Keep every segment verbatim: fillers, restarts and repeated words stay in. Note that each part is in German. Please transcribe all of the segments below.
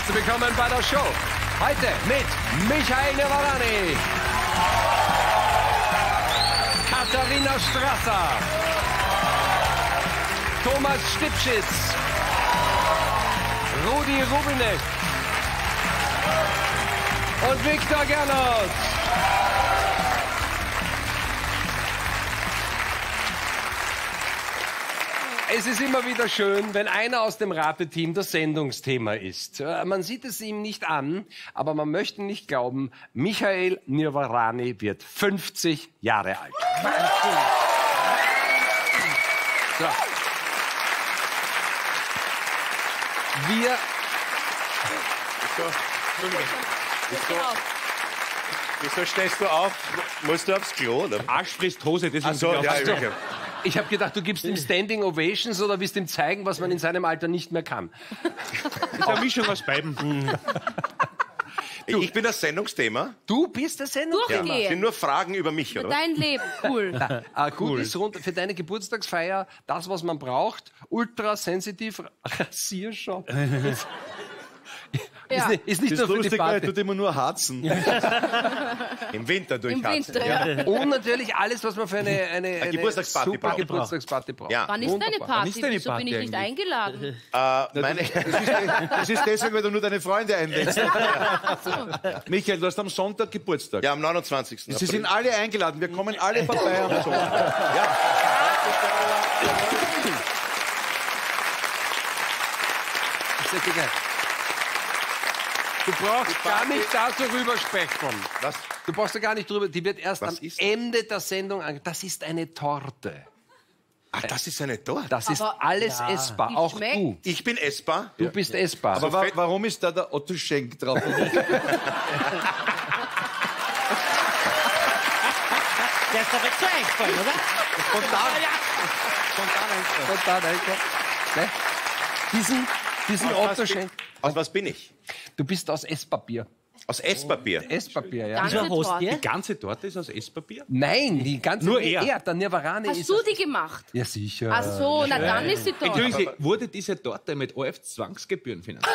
Herzlich willkommen bei der Show. Heute mit Michael Nirvarani, Katharina Strasser, Thomas Stipschitz, Rudi Rubinek und Viktor Gernot. Es ist immer wieder schön, wenn einer aus dem Rateteam das Sendungsthema ist. Man sieht es ihm nicht an, aber man möchte nicht glauben, Michael Nirvarani wird fünfzig Jahre alt. So. Wir... Wieso, wieso stehst du auf? Musst du aufs Klo, oder? Arsch frisst Hose, das ist so, ja, ja, Ich habe gedacht, du gibst ihm Standing Ovations oder willst ihm zeigen, was man in seinem Alter nicht mehr kann. Das ist eine Mischung aus beiden. Ich, ich bin das Sendungsthema. Du bist der Sendungsthema. Das sind nur Fragen über mich, Für oder? dein Leben, cool. Ja, äh, gut cool. Ist rund für deine Geburtstagsfeier das, was man braucht. Ultra sensitiv Rasiershop. Ja. Ist nicht, ist nicht Das nur für die Lustige, er Party. tut immer nur harzen. Im Winter Im durchharzen. Winter, ja. Und natürlich alles, was man für eine, eine, eine Geburtstagsparty super braucht. Geburtstagsparty braucht. Ja. Wann ist deine Wunderbar. Party? ist deine Wieso Party bin ich nicht eigentlich? eingeladen? Äh, meine, Das ist deswegen, weil du nur deine Freunde einlädst. Michael, du hast am Sonntag Geburtstag. ja, am neunundzwanzigsten Sie sind April. alle eingeladen. Wir kommen alle vorbei am Sonntag. Ja. Sehr geil. Du brauchst gar nicht darüber sprechen. Was? Du brauchst da gar nicht drüber. Die wird erst Was am ist? Ende der Sendung ange... Das ist eine Torte. Ah, das ist eine Torte. Das ist Aber- alles essbar. Die Auch schmeckt. du. Ich bin essbar. Du bist essbar. Aber wa warum ist da der Otto Schenk drauf? Der ist doch jetzt so eingefallen, oder? Spontan. Spontan eingekauft. Ne? Diesen, diesen Aus was Otto bin- Schenk. Aus was bin ich? Du bist aus Esspapier. Aus Esspapier. Esspapier, ja. Ganze Wieso hast Torte. du Die ganze Torte ist aus Esspapier? Nein, die ganze... Nur nee, er. Der Nirvarani ist... Hast du die gemacht? Ja, sicher. Ach so, na dann ist sie toll. Entschuldigen Sie, wurde diese Torte mit O F-Zwangsgebühren finanziert?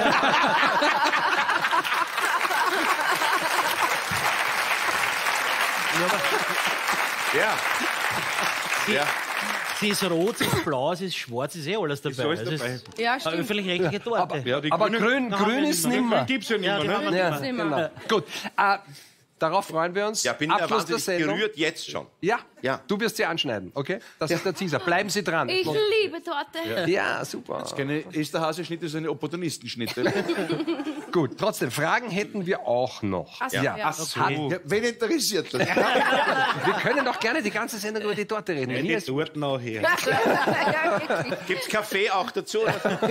Ja. Ja. Sie ist rot, sie ist blau, sie ist schwarz, ist eh alles dabei. Ist alles Also dabei. ist Ja, eine stimmt. öffentlich-rechtliche Torte. Ja, die Aber Grünen- grün, haben grün wir ist nicht mehr. nimmer. Gibt's ja nicht Ja, mehr, die haben ne? wir Ja, Nicht mehr. genau. Gut. Äh, darauf freuen wir uns. Ja, bin Abschluss der wahnsinnig Sendung. gerührt jetzt schon. Ja, Ja. du wirst sie anschneiden, okay? Das ist der Teaser. Bleiben Sie dran. Ich liebe Torte. Ja, super. Keine Esterhase-Schnitte, das ist eine Opportunistenschnitte. Gut, trotzdem, Fragen hätten wir auch noch. Ach so, Ja. ja. Ach so. Ja, wen interessiert das? Wir können doch gerne die ganze Sendung über die Torte reden. Wenn Die ihr es- Torten auch her. Ja, wirklich. Gibt's Kaffee auch dazu?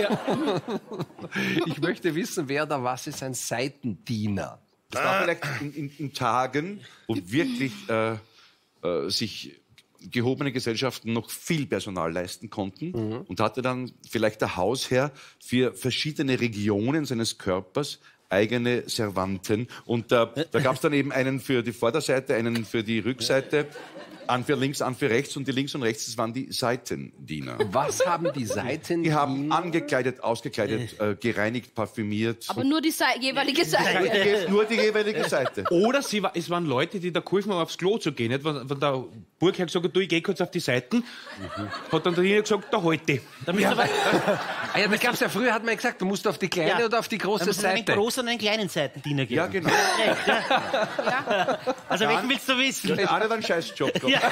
Ich möchte wissen, wer da was ist, ein Seitendiener. Das war vielleicht in, in, in Tagen, wo wirklich äh, äh, sich gehobene Gesellschaften noch viel Personal leisten konnten und hatte dann vielleicht der Hausherr für verschiedene Regionen seines Körpers eigene Servanten. Und äh, da gab es dann eben einen für die Vorderseite, einen für die Rückseite, an für links, an für rechts. Und die links und rechts, das waren die Seitendiener. Was haben die Seitendiener? Die haben angekleidet, ausgekleidet, äh, gereinigt, parfümiert. Aber nur die Sei- jeweilige Seite. Nur die jeweilige Seite. Oder sie war, es waren Leute, die da geholfen haben, aufs Klo zu gehen. Nicht? Wenn, wenn der Burgherr gesagt hat, du, ich geh kurz auf die Seiten, hat dann der Diener gesagt, da halte. Da müsst ihr aber, Ah ja, da gab's ja früher, hat man gesagt, du musst auf die kleine Ja. oder auf die da große muss man einen Seite. großen und einen kleinen Seitendiener geben. Ja, genau. Echt, ja. Ja. Also welchen willst du wissen? Der eine hat einen Scheißjob gehabt. Ja.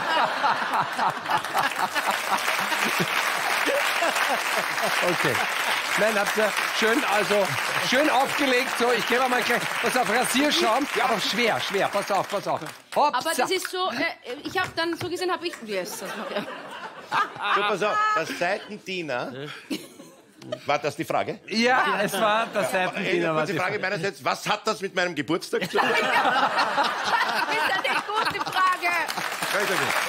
Okay. Nein, habt ihr schön, also, schön aufgelegt. So, ich gebe mal gleich, pass auf, Rasierschaum. Aber schwer, schwer, pass auf, pass auf. Hoppsa. Aber das ist so, äh, ich habe dann so gesehen, habe ich, yes, das mach ich. Du, pass auf, das Seitendiener. War das die Frage? Ja, es war der Eine Seitendiener. kurze was Frage ich- meinerseits, was hat das mit meinem Geburtstag zu tun? Das ist eine gute Frage. Weiß ich nicht.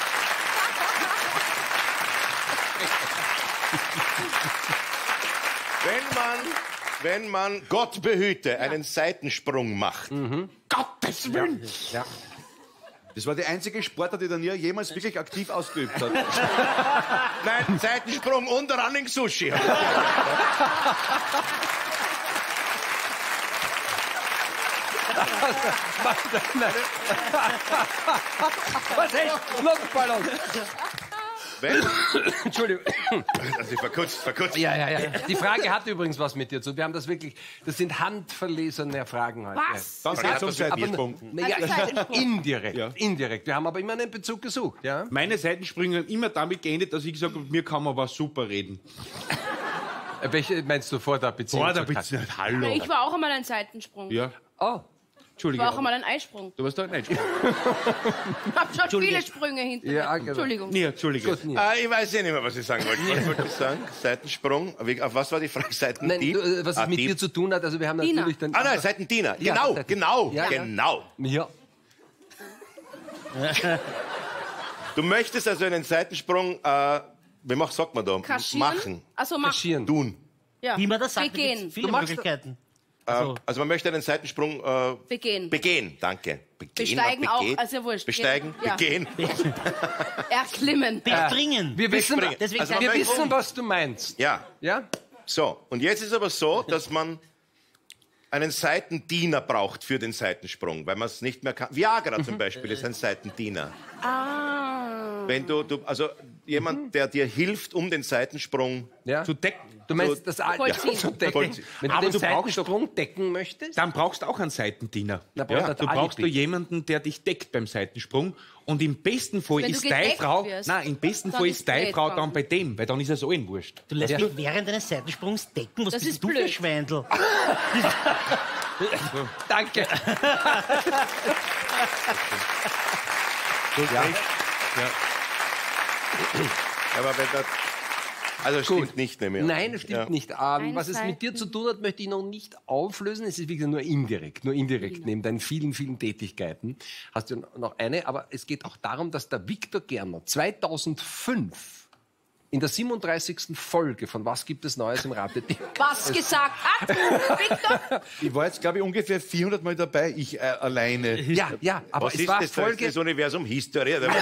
Wenn man, wenn man, Gott behüte, einen Seitensprung macht. Gottes Willen! Ja. Das war die einzige Sportart, die der Nia jemals wirklich aktiv ausgeübt hat. Nein, Seitensprung und Running Sushi. Was echt? Luftballon. Wenn, Entschuldigung. also ich verkürzt, verkürzt. Ja, ja, ja. Die Frage hat übrigens was mit dir zu tun. Wir haben das wirklich, das sind handverlesene Fragen heute. Was? Dann Ja, geht's um das wird Seitensprung. Naja, Also Seitensprung. indirekt, Ja. indirekt. Wir haben aber immer einen Bezug gesucht, ja? Meine Seitensprünge haben immer damit geendet, dass ich gesagt habe, mir kann man aber super reden. Äh, Welche meinst du vor der Beziehung? Boah, da zur bitte Katja? nicht. Hallo. Ich war auch einmal ein Seitensprung. Ja, Oh, Ich war auch Entschuldige. einmal ein Eisprung. Du warst da nicht. Ich hab schon viele Sprünge hinter Ja, mir. genau. Entschuldigung. Nee, Entschuldige. gut, nie. Ah, ich weiß ja nicht mehr, was ich sagen wollte. Was wollte ich sagen? Seitensprung. Wie- Auf was war die Frage? Nein, Seitendieb? du, äh, was es Ah, mit Dieb. dir zu tun hat, also wir haben Diener. natürlich dann... Ah, nein, Seitendiener. Ja, Genau, Seiten- genau, Ja, ja. genau. Ja. Du möchtest also einen Seitensprung, äh, wie mach, sagt man da? Kaschieren? Machen, Also machen. Kaschieren. tun. Ja. Wie man das sagt, da Begehen. gibt's viele Du machst- Möglichkeiten. Äh, also man möchte einen Seitensprung äh, Begehen. begehen. Danke. Begehen, Besteigen was auch, begeht? also wurscht. Besteigen, Ja. begehen. Erklimmen. Bespringen. Wir wissen, Wegspringen. Deswegen Also sag wir man ich- möchte- wissen, was du meinst. Ja, Ja? so. Und jetzt ist aber so, dass man einen Seitendiener braucht für den Seitensprung, weil man es nicht mehr kann. Viagra zum Beispiel ist ein Seitendiener. Ah. Wenn du, du, also jemand, der dir hilft, um den Seitensprung. Ja? Zu decken. Du meinst das Al- Vollziehen. ja, zum Decken. Vollziehen. Wenn du Aber den du brauchst Seitensprung decken möchtest? Dann brauchst du auch einen Seitendiener. Na, brauchst Ja, du du ein brauchst du Alibi. jemanden, der dich deckt beim Seitensprung. Und im besten Fall Wenn du ist deine gedeckt Frau, wirst, nein, im besten dann Fall ist ist deine blöd Frau dran. dann bei dem, weil dann ist es allen wurscht. Du lässt Ja. mich während deines Seitensprungs decken. Was Das bist ist du für blöd. Schweindel? Danke. Ja. Aber wenn das. Also stimmt Gut. nicht, nehme ich an. Nein, das stimmt Ja. nicht. Ähm, Ein was es mit dir Seiten- zu tun hat, möchte ich noch nicht auflösen. Es ist wie gesagt nur indirekt. Nur indirekt neben deinen vielen, vielen Tätigkeiten hast du noch eine. Aber es geht auch darum, dass der Viktor Gerner zweitausendfünf in der siebenunddreißigsten Folge von Was gibt es Neues im Rateteam Was gesagt hat, Victor? Ich war jetzt, glaube ich, ungefähr vierhundert Mal dabei, ich äh, alleine. Ja, ja, aber Was es ist war das? Das Folge... ist das Universum History. Oder was?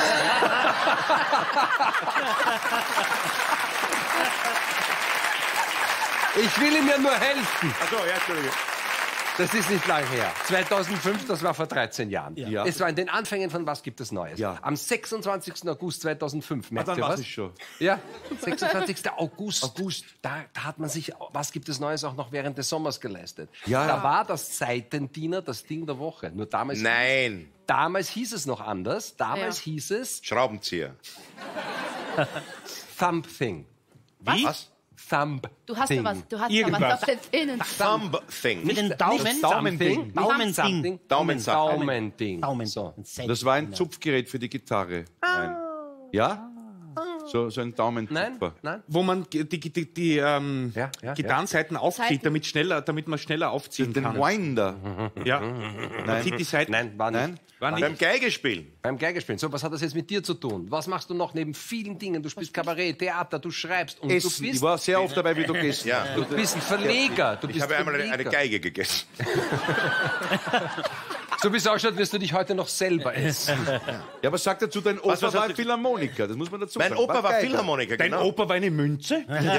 Ich will ihm ja nur helfen. Achso, ja, Entschuldige. Das ist nicht lang her. zweitausendfünf, das war vor dreizehn Jahren. Ja. Es war in den Anfängen von Was gibt es Neues. Ja. Am sechsundzwanzigsten August zweitausendfünf. Merkt dann ihr weiß was? ich schon. Ja, sechsundzwanzigsten August. August. Da, da hat man sich Was gibt es Neues auch noch während des Sommers geleistet. Ja. Da war das Seitendiener das Ding der Woche. Nur damals, Nein, damals hieß es noch anders. Damals Ja. hieß es Schraubenzieher. Thumbthing. Was? Thumb. Du hast ja was, du hast ja Irgendwas. was auf den Zähnen. Thumb Thing. Mit den Daumen. Daumending. Daumending. Daumensache. Daumending. Daumen. So. Ein Seiten- Das war ein Zupfgerät für die Gitarre. Nein. Ja? So, so ein Nein, Daumenzupfer. nein. Wo man die, die, die, die ähm, Ja, ja, Gitarrenseiten aufzieht, Seiten. damit, schneller, damit man schneller aufziehen Den kann. Winder. Ja. Man zieht die Seiten. Nein, war nicht. Nein? War nicht. Beim Geigespielen. Beim Geigespielen. So, was hat das jetzt mit dir zu tun? Was machst du noch neben vielen Dingen? Du spielst Kabarett, Theater, du schreibst und Essen. du Ich bist, war sehr oft dabei, wie du gegessen Ja. du bist ein Verleger. Du Ich bist habe einmal eine, Verleger. eine Geige gegessen. So wie es ausschaut, wirst du dich heute noch selber essen. Ja, aber sag dazu, dein Opa Was, was war hast ein du- Philharmoniker. Das muss man dazu Mein sagen. Opa war Geiger. Philharmoniker, Dein genau. Opa war eine Münze?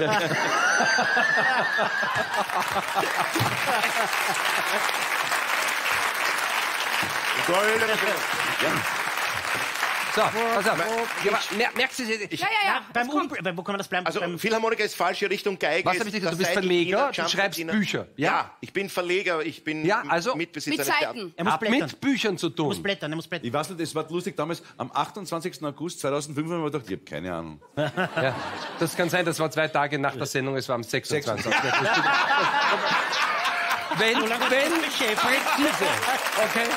Goldene So, pass auf. Ja, aber mer- merkst du es jetzt? Ja, ja, ja. Beim das kommt. Umbr- beim- Wo kann man das bleiben? Also beim Philharmoniker ist falsche Richtung, Geige Was ist hab ich dir gesagt? das Du bist Seitendiener, Verleger, du Jumpendiener. schreibst Bücher, ja? Ja? ich bin Verleger, ich bin Ja, also Mitbesitzer Mit eines Seiten. er muss Hat blättern. mit Büchern zu Er muss tun. blättern, er muss blättern. Ich weiß nicht, es war lustig damals, am achtundzwanzigsten August zweitausendfünf habe ich mir gedacht, ich habe keine Ahnung. Ja, das kann sein, das war zwei Tage nach der Sendung, es war am sechsundzwanzigsten Wenn, So lange hat wenn, er sich beschäftigt. diese, okay?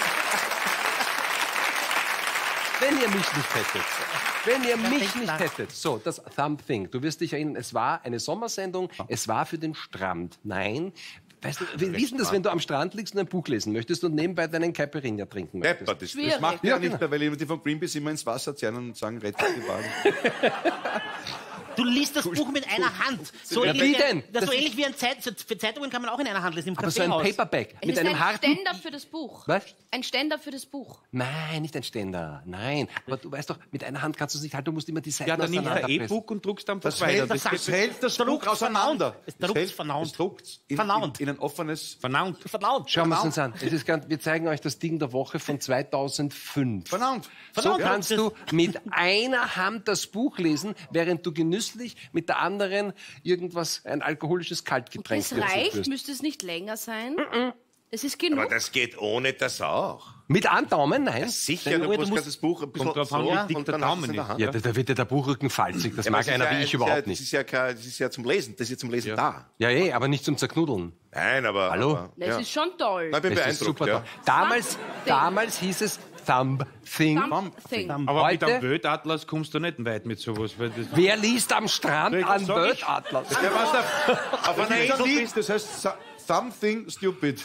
Wenn ihr mich nicht hättet, wenn ihr mich denkt nicht nach. hättet, so, das Thumb Thing, du wirst dich erinnern, es war eine Sommersendung, es war für den Strand. Nein, weißt du, wie wie ist denn das, wenn du am Strand liegst und ein Buch lesen möchtest und nebenbei deinen Caipirinha trinken möchtest? Pepper, das, Schwierig. das macht Macht ja, Ja, nicht genau. mehr, weil die von Greenpeace immer ins Wasser zerren und sagen, rettet die Wale. Du liest das Buch mit einer Hand. So Ja, ähnlich, wie wie denn? ein- Das Das so ähnlich wie ein Zeit, so für Zeitungen kann man auch in einer Hand lesen, im Aber so ein Kaffeehaus. Paperback Es mit ist einem ein harten... Ständer für das Buch. Was? Ein Ständer für das Buch. Nein, nicht ein Ständer. Nein. Aber du weißt doch, mit einer Hand kannst du es nicht halten. Du musst immer die Seiten Ja, dann nimmst du ein auseinanderpressen. E-Book und druckst dann Das weiter. hält, Das das, geht hält das druckt Buch auseinander. Es druckt hält- vernaunt. Es druckt in, Vernaunt. in, in ein offenes... vernaunt. Verlaut. Schauen wir es uns an. Es ist ganz, wir zeigen euch das Ding der Woche von zweitausendfünf. Vernaunt. So Vernaunt. kannst du mit einer Hand das Buch lesen, während du genüsslich mit der anderen irgendwas, ein alkoholisches Kaltgetränk Es dazu reicht, führst. müsste es nicht länger sein? Das ist genug. Aber das geht ohne das auch. Mit Andaumen? Nein. Sicher, Denn- du du musst musst- das Buch ein bisschen Kommt drauf an, so wie dick und der dann hast du Daumen es in der ist. Hand. Ja, da, da wird ja der Buchrücken falzig. Das Ja, mag aber es einer ist wie ja- ich es ist überhaupt ja, Das nicht. ist, ja kein, das ist ja zum Lesen. Das ist ja zum Lesen da. Ja, eh, aber nicht zum Zerknuddeln. Nein, aber... Hallo? Aber, Das ja. ist schon toll. Nein, bin Das ist beeindruckt, super ja. toll. Damals, Thumb damals hieß es Thumb Thing. Something. Aber mit Heute- einem Weltatlas kommst du nicht weit mit sowas. Weil das Wer liest am Strand Ja, an das sag ich. Weltatlas? Ja, was da, auf einer Das Insel Lied, das heißt so- Something Stupid.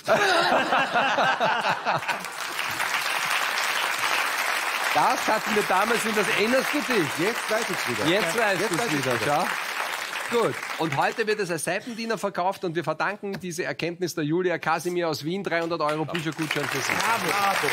Das hatten wir damals in das Erinnerst du dich? Jetzt weiß ich wieder. Jetzt weißt Jetzt du weiß es ich's wieder. wieder. Schau. Gut. Und heute wird es als Seitendiener verkauft und wir verdanken diese Erkenntnis der Julia Kasimir aus Wien. dreihundert Euro Büchergutschein für Sie. Bravo.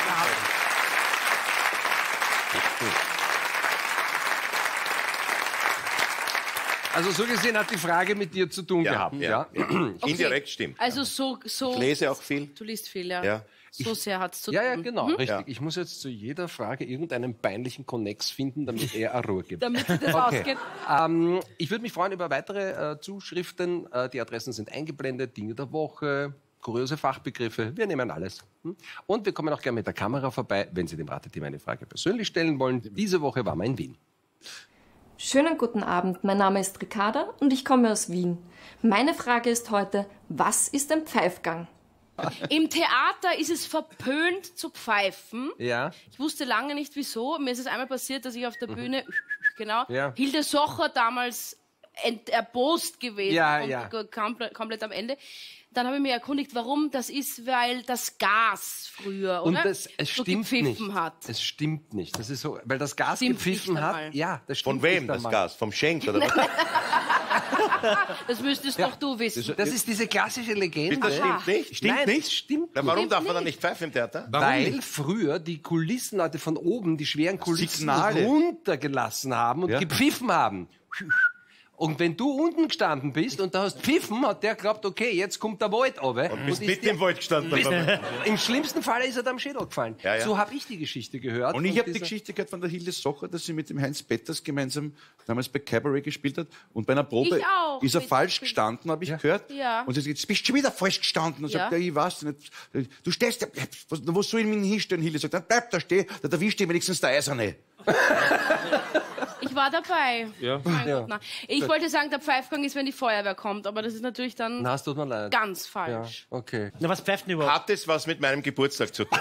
Also so gesehen hat die Frage mit dir zu tun Ja, gehabt. ja, Ja, ja. Indirekt stimmt. Also so, so. Ich lese auch viel. Du liest viel, ja. Ja. So sehr hat es zu ja, ja, tun. genau. Richtig. Ja. Ich muss jetzt zu jeder Frage irgendeinen peinlichen Konnex finden, damit er eine Ruhe gibt. Damit das Okay. ausgeht. Ähm, ich würde mich freuen über weitere äh, Zuschriften. Äh, die Adressen sind eingeblendet. Dinge der Woche, kuriose Fachbegriffe. Wir nehmen alles. Hm? Und wir kommen auch gerne mit der Kamera vorbei, wenn Sie dem Rateteam eine Frage persönlich stellen wollen. Diese Woche waren wir in Wien. Schönen guten Abend, mein Name ist Ricarda und ich komme aus Wien. Meine Frage ist heute, was ist ein Pfeifgang? Im Theater ist es verpönt zu pfeifen. Ja. Ich wusste lange nicht wieso. Mir ist es einmal passiert, dass ich auf der Bühne, genau, Ja. Hilde Socher damals ent, erbost gewesen Ja, und ja. komplett, komplett am Ende. Dann habe ich mich erkundigt, warum das ist, weil das Gas früher, Und oder? das, es so stimmt gepfiffen nicht. hat. Es stimmt nicht. Das ist so, weil das Gas Stimmt gepfiffen nicht hat. einmal. Ja, das stimmt Von wem nicht das einmal. Gas? Vom Schenk oder was? Das müsstest doch du wissen. Das ist diese klassische Legende. Das stimmt nicht. Stimmt Nein, nicht? Stimmt Na, warum Stimmt darf man dann nicht. nicht pfeifen im Theater? Weil früher die Kulissenleute von oben die schweren Kulissen Signale. runtergelassen haben und Ja. gepfiffen haben. Und wenn du unten gestanden bist und da hast pfiffen, hat der geglaubt, okay, jetzt kommt der Wald runter. Und bist ist mit dir- im Wald gestanden. aber- Im schlimmsten Fall ist er da am Schädel gefallen. Ja, ja. So habe ich die Geschichte gehört. Und ich habe die dieser- Geschichte gehört von der Hilde Socher, dass sie mit dem Heinz Petters gemeinsam damals bei Cabaret gespielt hat. Und bei einer Probe Ich auch. ist er Mit- falsch gestanden, habe ich gehört. Ja. Und sie sagt, jetzt bist du schon wieder falsch gestanden. Und Ja. sagt, ja, ich weiß nicht. Du stehst, ja, was, wo soll ich mich hinstellen? Hilde sagt, dann bleib da stehen, da erwischt dich wenigstens der Eiserne. Ich war dabei. Ja. Mein Ja. Gott, na. Ich wollte sagen, der Pfeifgang ist, wenn die Feuerwehr kommt, aber das ist natürlich dann Na, es tut mir leid. ganz Ja, falsch. okay. Na, was pfeift denn überhaupt? Hat es was mit meinem Geburtstag zu tun?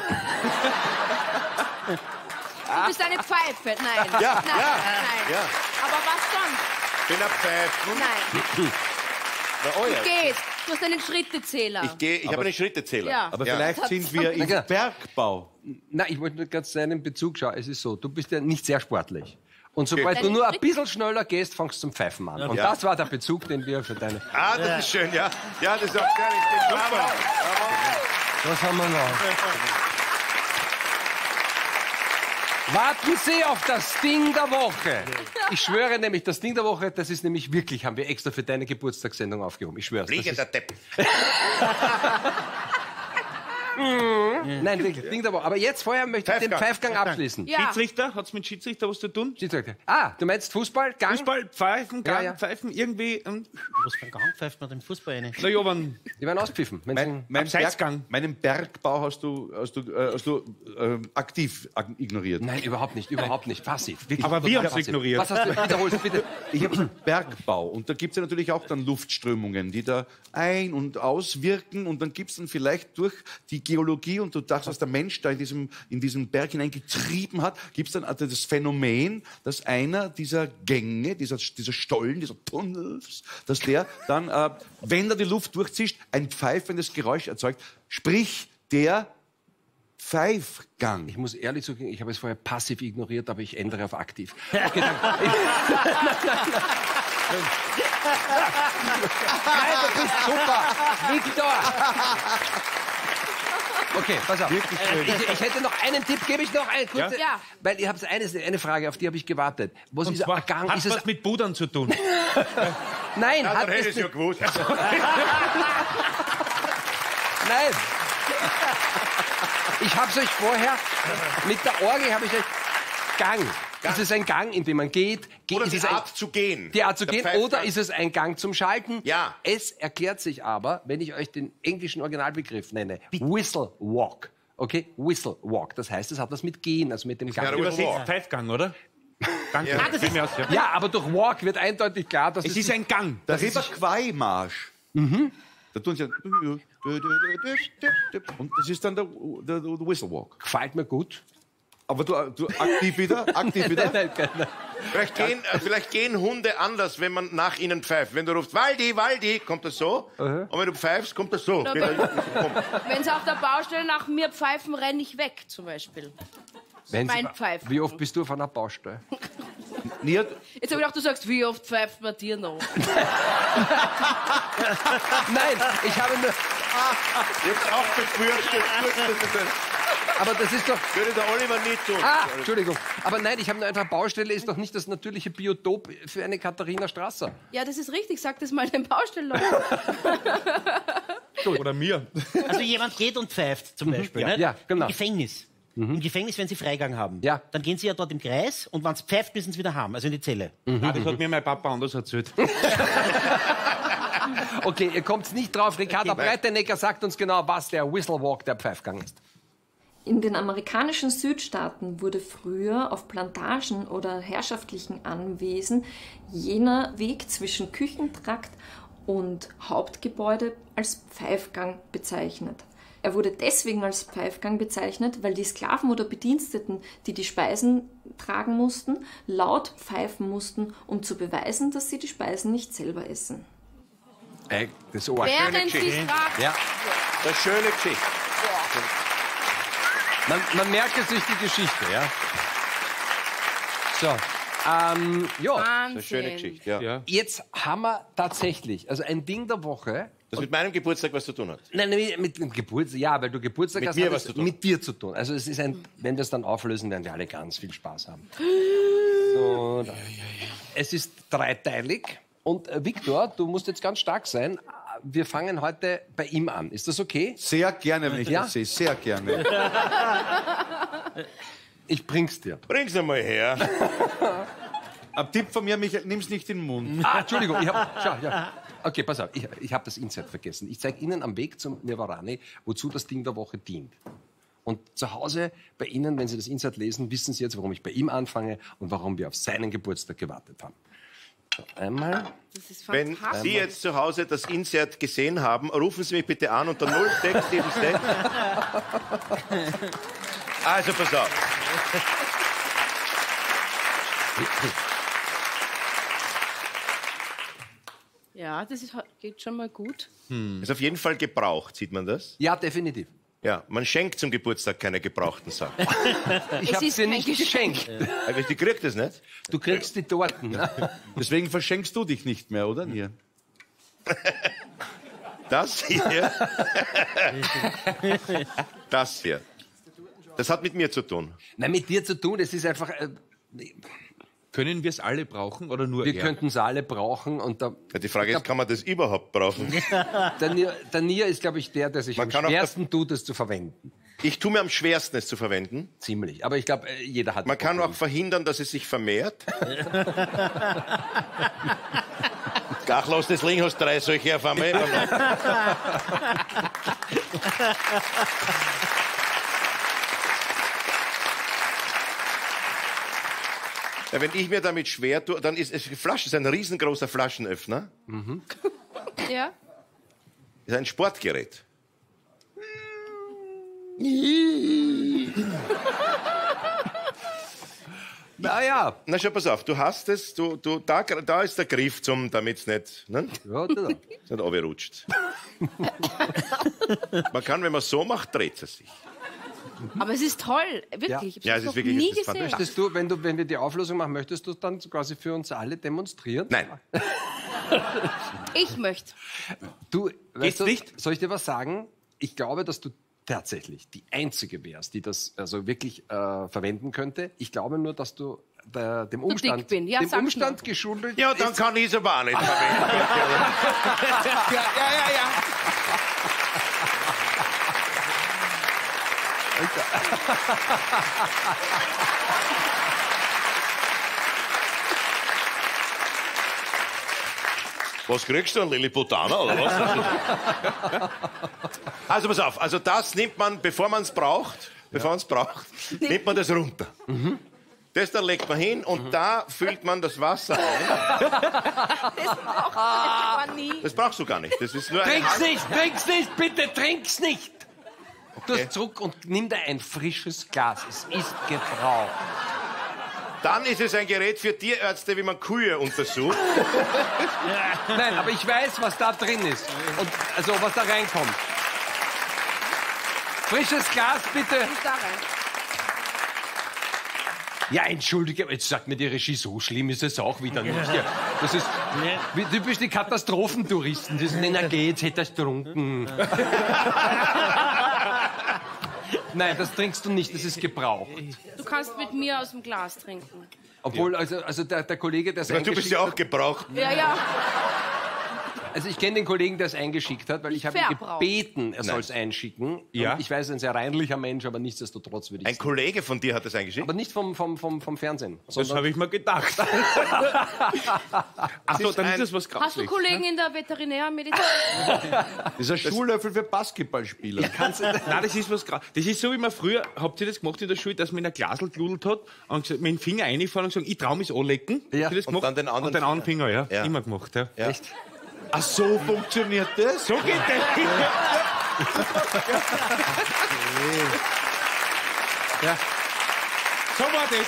Du bist eine Pfeife. Nein. Ja, nein, ja, nein. ja. Aber was sonst? Bin ein Pfeifen. Nein. Na, oh ja. Du gehst. Du hast einen Schrittezähler. Ich gehe, ich habe einen Schrittezähler. Ja. Aber Ja. vielleicht sind wir im Danke. Bergbau. Na, ich wollte nur ganz seinen Bezug schauen. Es ist so, du bist ja nicht sehr sportlich. Und sobald Okay. du nur ein bisschen schneller gehst, fängst du zum Pfeifen an. Und Ja. das war der Bezug, den wir für deine... Ah, das ist schön, ja. Ja, das ist auch sehr richtig. Super. Was haben wir noch? Warten Sie auf das Ding der Woche. Ich schwöre nämlich, das Ding der Woche, das ist nämlich wirklich, haben wir extra für deine Geburtstagssendung aufgehoben. Ich schwöre es. Fliegender Depp. Nein, wirklich, Ding der Woche. Aber jetzt vorher möchte ich den Pfeifgang. Pfeifgang abschließen. Ja. Schiedsrichter, hat's mit Schiedsrichter was zu tun? Schiedsrichter. Ah, du meinst Fußball? Gang? Fußball, Pfeifen, Gang, Ja, ja. Pfeifen, irgendwie. Und, Was für ein Gang pfeift man dem Fußball rein? na ja, wenn, Die werden auspfiffen. Wenn Mein, mein Abseitsgang. Berg, meinen Bergbau hast du, hast du, äh, hast du äh, aktiv ag- ignoriert. Sie, nein, überhaupt nicht, überhaupt nicht. Passiv. Wirklich Aber wir total haben's passiv. ignoriert. Was hast du? Wiederholst bitte. Ich habe gesagt Bergbau. Und da gibt es ja natürlich auch dann Luftströmungen, die da ein- und auswirken. Und dann gibt es dann vielleicht durch die Geologie und durch das, was der Mensch da in diesem, in diesen Berg hineingetrieben hat, gibt es dann also das Phänomen, dass einer dieser Gänge, dieser, dieser Stollen, dieser Tunnels, dass der dann, äh, wenn er die Luft durchzischt, ein pfeifendes Geräusch erzeugt. Sprich, der Pfeifgang. Ich muss ehrlich zugeben, ich habe es vorher passiv ignoriert, aber ich ändere auf aktiv. Okay, danke. Nein, du bist super. Victor. Okay, pass auf. Ich, ich hätte noch einen Tipp, gebe ich noch einen kurzen. Ja. Weil ihr habt eine, eine Frage, auf die habe ich gewartet. Was Und ist zwar, ein Gang? hat Ist es, was mit Budern zu tun. nein, Ja, hat dann hätte es ich es ja gewusst. Nein. Ich habe es euch vorher, mit der Orgel habe ich euch Gang. Ist es ein Gang, in dem man geht? Ge Oder ist die es ein, Art zu gehen. die Art zu Der gehen? Pfeifgang. Oder ist es ein Gang zum Schalten? Ja. Es erklärt sich aber, wenn ich euch den englischen Originalbegriff nenne, Whistle Walk. Okay, Whistle Walk. Das heißt, es hat was mit Gehen, also mit dem Gang. Ja, Übersetzt Walk. Pfeifgang, oder? Danke. Ja. Ah, das ist mir aus, ja. Ja, aber durch Walk wird eindeutig klar, dass Es ist ein Gang. Der River Kwai-Marsch. Da tun sie und das ist dann der, der, der Whistle Walk. gefällt mir gut. Aber du, du aktiv wieder, aktiv wieder. Nein, nein, nein. Vielleicht gehen, äh, vielleicht gehen Hunde anders, wenn man nach ihnen pfeift. Wenn du rufst, Waldi, Waldi, kommt das so. Und wenn du pfeifst, kommt das so. Wenn sie auf der Baustelle nach mir pfeifen, renne ich weg, zum Beispiel. Wenn Sie- Mein Pfeifen. Wie oft bist du auf einer Baustelle? Niert, Jetzt habe ich gedacht, du sagst, wie oft pfeift man dir noch? Nein, ich habe nur... Jetzt auch befürchtet. Aber das ist doch... Würde der Oliver nicht tun. Ah, Entschuldigung. Aber nein, ich habe nur einfach... Baustelle ist doch nicht das natürliche Biotop für eine Katharina Strasser. Ja, das ist richtig. Sag das mal den Baustellenleuten. Oder mir. Also jemand geht und pfeift zum Beispiel. Ja, nicht? ja, genau. Im Gefängnis. Im Gefängnis, wenn sie Freigang haben. Ja. Dann gehen sie ja dort im Kreis und wenn es pfeift, müssen sie wieder haben, also in die Zelle. Ah, das hat mir mein Papa anders erzählt. Okay, ihr kommt nicht drauf. Ricarda Breitenegger sagt uns genau, was der Whistle Walk, der Pfeifgang ist. In den amerikanischen Südstaaten wurde früher auf Plantagen oder herrschaftlichen Anwesen jener Weg zwischen Küchentrakt und Hauptgebäude als Pfeifgang bezeichnet. Er wurde deswegen als Pfeifgang bezeichnet, weil die Sklaven oder Bediensteten, die die Speisen tragen mussten, laut pfeifen mussten, um zu beweisen, dass sie die Speisen nicht selber essen. Ey, das ist Ohr. Während sie fragt. Ja. Das ist eine schöne Geschichte. Man, man merkt jetzt sich die Geschichte, ja. So, ähm, ja. Eine schöne Wahnsinn. Geschichte, ja. Ja. Jetzt haben wir tatsächlich, also ein Ding der Woche. Das mit meinem Geburtstag was zu tun hat. Nein, nein, mit dem Geburtstag, ja, weil du Geburtstag Mit hast, mir hat was es zu tun. mit dir zu tun. Also es ist ein, wenn wir es dann auflösen, werden wir alle ganz viel Spaß haben. So, da. Es ist dreiteilig und äh, Viktor, du musst jetzt ganz stark sein. Wir fangen heute bei ihm an. Ist das okay? sehr gerne, wenn ich Ja? das sehe, sehr gerne. Ich bring's dir. Bring's einmal her. Ein Tipp von mir, Michael, nimm's nicht in den Mund. Ah, Entschuldigung, ich hab, schau, ja. Okay, pass auf, ich, ich habe das Insert vergessen. Ich zeige Ihnen am Weg zum Nirvarani, wozu das Ding der Woche dient. Und zu Hause bei Ihnen, wenn Sie das Insert lesen, wissen Sie jetzt, warum ich bei ihm anfange und warum wir auf seinen Geburtstag gewartet haben. So, einmal. Das ist Wenn fantastisch. Sie jetzt zu Hause das Insert gesehen haben, rufen Sie mich bitte an unter null sechs sieben sechs. Also pass auf. Ja, das ist, geht schon mal gut. Ist auf jeden Fall gebraucht, sieht man das? Ja, definitiv. Ja, man schenkt zum Geburtstag keine gebrauchten Sachen. Ich Es habe ist sie kein nicht Geschenk. geschenkt. Aber die kriegt es nicht. Du kriegst die Torten. Ne? Deswegen verschenkst du dich nicht mehr, oder, Nier? Das hier. Das hier. Das hat mit mir zu tun. Nein, mit dir zu tun, es ist einfach... Äh, Können wir es alle brauchen oder nur wir er? könnten es alle brauchen. Und der, Ja, die Frage ist, kann man das überhaupt brauchen? der, Nier, der Nier ist, glaube ich, der, der sich Man am kann auch schwersten tut, es zu verwenden. Ich tue mir am schwersten, es zu verwenden. Ziemlich. Aber ich glaube, äh, jeder hat... Man kann auch verhindern, dass es sich vermehrt. Gachlos, das Ling hast drei solche auf einmal. Ja, wenn ich mir damit schwer tue, dann ist es Flasche, ist ein riesengroßer Flaschenöffner. Ja? Ist ein Sportgerät. Naja. Na schau, pass auf, du hast es, du, du, da, da ist der Griff, zum, damit es nicht, ne, Ja, da, da. nicht runterrutscht. Man kann, wenn man so macht, dreht es sich. Aber es ist toll, wirklich. Ich Ja, habe es noch ist wirklich- nie es ist gesehen. Möchtest du, wenn, du, wenn wir die Auflösung machen, möchtest du dann quasi für uns alle demonstrieren? Nein. Ich möchte. Du, weißt du, nicht? soll ich dir was sagen? Ich glaube, dass du tatsächlich die Einzige wärst, die das also wirklich äh, verwenden könnte. Ich glaube nur, dass du der, dem dick Umstand, bin. Ja, dem sag's Umstand nur. geschuldet Ja, dann kann ich es aber auch nicht verwenden. Ja, ja, ja, ja. Was kriegst du, ein Lilliputaner oder was? Also pass auf, also das nimmt man, bevor man es braucht, bevor man es braucht, nimmt man das runter. Das da legt man hin und da füllt man das Wasser ein. Das braucht man nie. Das brauchst du gar nicht. Das ist nur eine Trink's halbe- nicht, trink's nicht, bitte trink's nicht. Du Okay. hast zurück und nimm dir ein frisches Glas. Es ist gebraucht. Dann ist es ein Gerät für Tierärzte, wie man Kühe untersucht. Nein, aber ich weiß, was da drin ist. Und also was da reinkommt. Frisches Glas, bitte. Da rein. Ja, entschuldige, jetzt sagt mir die Regie, so schlimm ist es auch wieder nicht. Ja, das ist wie typisch die Katastrophentouristen. Die sind energetisch, hätte das trunken. Nein, das trinkst du nicht, das ist gebraucht. Du kannst mit mir aus dem Glas trinken. Obwohl, also, also der, der Kollege, der es Aber du bist ja auch eingeschickt gebraucht. Ja, ja. hat, also ich kenne den Kollegen, der es eingeschickt hat, weil ich habe ihn verbraucht. gebeten, er soll es einschicken. Ja. Und ich weiß, er ist ein sehr reinlicher Mensch, aber nichtsdestotrotz würde ich Ein sagen. Kollege von dir hat das eingeschickt. Aber nicht vom, vom, vom, vom Fernsehen. Das sondern- habe ich mir gedacht. Achso, ist dann ein- ist das was Hast du Grausliches. Kollegen in der Veterinärmedizin? Das ist ein Schuhlöffel für Basketballspieler. Nein, das ist was Gra- Das ist so, wie man früher, habt ihr das gemacht in der Schule, dass man in ein Glasl geludelt hat und gesagt, mit dem Finger reingefahren und gesagt, ich trau mich anlecken. Ja. Habt ihr das Und gemacht? dann den anderen und den anderen Finger, ja. Ja. Immer gemacht, ja. Ja. Echt? Ach, so funktioniert das? So geht das. Ja. So war das.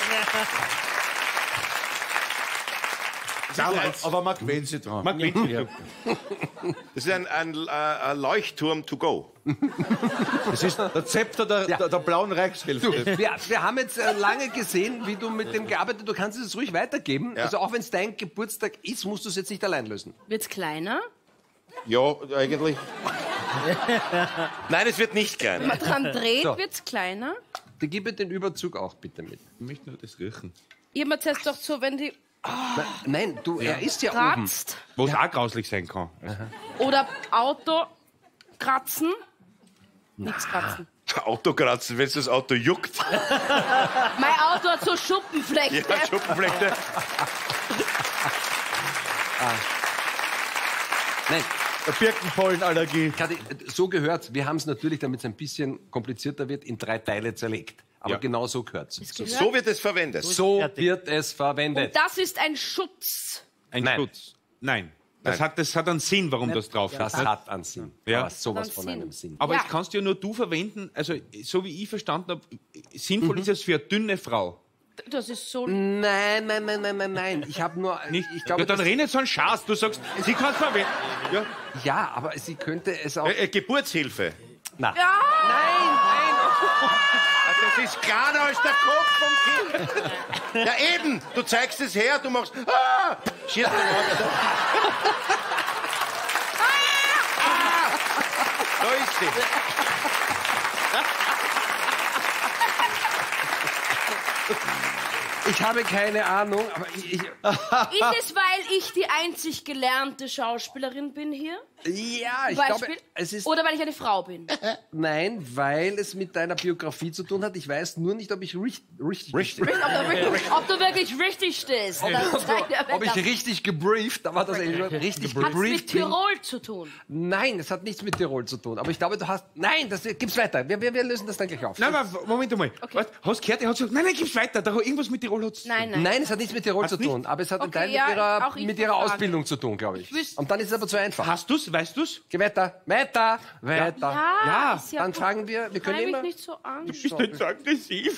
Damals. Aber man gewöhnt sich dran. Man gewinnt ja. Das ist ein, ein, äh, ein Leuchtturm to go. Das ist der Zepter der, Ja. der, der blauen Reichshälfte. Du, wir, wir haben jetzt äh, lange gesehen, wie du mit dem gearbeitet hast. Du kannst es ruhig weitergeben. Ja. Also auch wenn es dein Geburtstag ist, musst du es jetzt nicht allein lösen. Wird's kleiner? Ja, eigentlich. Nein, es wird nicht kleiner. Wenn man dran dreht, So. wird's kleiner. Die gib mir den Überzug auch bitte mit. Ich möchte nur das riechen. Ich hab mir zuerst doch so, wenn die Na, nein, du, er ist ja oben. kratzt Wo es auch grauslich sein kann. oder Auto kratzen. Nichts kratzen. Autokratzen, wenn das Auto juckt. Mein Auto hat so Schuppenflecken. Ja, Schuppenflechte. Nein, Birkenpollenallergie. Kathi, so gehört. Wir haben es natürlich, damit es ein bisschen komplizierter wird, in drei Teile zerlegt. Aber Ja. genau so gehört es. Gehört? So wird es verwendet. So Fertig. wird es verwendet. Das ist ein Schutz. Ein Nein. Schutz. Nein. Das, Nein. Hat, das hat einen Sinn, warum das drauf Das ist. hat einen Sinn. Ja. Aber sowas Hat von einen einem Sinn. Sinn. Aber Ja. das kannst du ja nur du verwenden, also so wie ich verstanden habe, sinnvoll Mhm. ist es für eine dünne Frau. Das ist so. Nein, nein, nein, nein, nein, nein. Ich habe nur. Nicht? Ich glaube, ja, dann das- red nicht so einen Schatz, du sagst, sie kann es verwenden. Ja. ja, aber sie könnte es auch. Äh, äh, Geburtshilfe. Na. Ja! Nein, Das ist kleiner als der Kopf vom Kind. Ja, eben. Du zeigst es her, du machst. Ah! Schier den Ort. Ah! Da ist sie. ich habe keine Ahnung, aber ich, ich, Ist es, weil ich die einzig gelernte Schauspielerin bin hier? ja, ich Beispiel? glaube, es ist Oder weil ich eine Frau bin? nein, weil es mit deiner Biografie zu tun hat. Ich weiß nur nicht, ob ich richtig, richtig, Richtig. Ob du wirklich, ob du wirklich richtig stehst. Das zeigt ja, ob ich richtig gebrieft, da war das eigentlich schon richtig Hat's mit gebrieft. bin. Tirol zu tun? Nein, es hat nichts mit Tirol zu tun. Aber ich glaube, du hast. Nein, das gib's weiter. Wir, wir, wir lösen das dann gleich auf. Nein, aber Moment einmal. Warte, hast du gehört, er hat gesagt, nein, nein, gib's weiter, da hat irgendwas mit Tirol hat's. Nein, nein. Nein, es hat nichts mit Tirol Hast zu nicht? tun, aber es hat einen Okay, Teil ja, mit ihrer, auch ich mit ihrer frage. Ausbildung zu tun, glaube ich. wüsste- Und dann ist es aber zu einfach. Hast du's, weißt du's? Geh weiter, weiter, weiter. Ja, Ja, ist ja Dann gut. fragen wir, wir können Greif mich immer. nicht so an. Du bist nicht so aggressiv.